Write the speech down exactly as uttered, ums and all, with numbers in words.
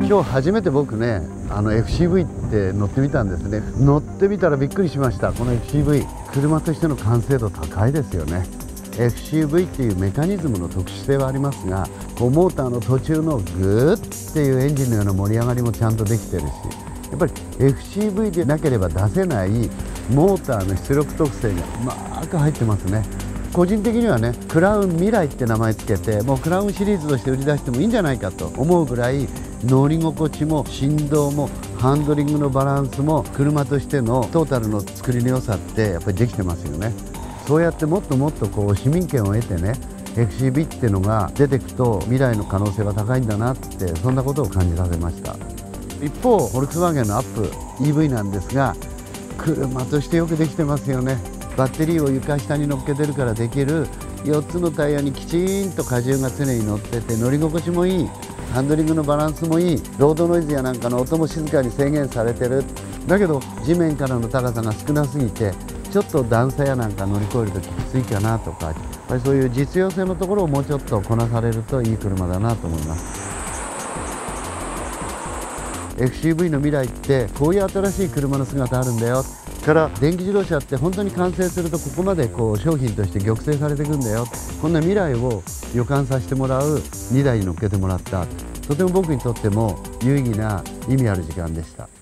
今日初めて僕ね、あの エフシーブイ って乗ってみたんですね。乗ってみたらびっくりしました。この エフシーブイ、車としての完成度高いですよね。 エフシーブイ っていうメカニズムの特殊性はありますが、こうモーターの途中のグーっていうエンジンのような盛り上がりもちゃんとできてるし、やっぱり エフシーブイ でなければ出せないモーターの出力特性がうまく入ってますね。個人的にはね、クラウン未来って名前つけて、もうクラウンシリーズとして売り出してもいいんじゃないかと思うぐらい、乗り心地も振動もハンドリングのバランスも車としてのトータルの作りの良さってやっぱりできてますよね。そうやってもっともっとこう市民権を得てね、 エフシーブイ っていうのが出てくと未来の可能性は高いんだなって、そんなことを感じさせました。一方フォルクスワーゲンのアップ イーブイ なんですが、車としてよくできてますよね。バッテリーを床下に乗っけてるからできるよっつのタイヤにきちんと荷重が常に乗ってて、乗り心地もいい、ハンドリングのバランスもいい、ロードノイズやなんかの音も静かに制限されてる。だけど地面からの高さが少なすぎて、ちょっと段差やなんか乗り越えるときついかなとか、やっぱりそういう実用性のところをもうちょっとこなされるといい車だなと思います。エフシーブイ の未来ってこういう新しい車の姿あるんだよ。から電気自動車って本当に完成するとここまでこう商品として玉成されていくんだよ。こんな未来を予感させてもらうにだいに乗っけてもらった。とても僕にとっても有意義な意味ある時間でした。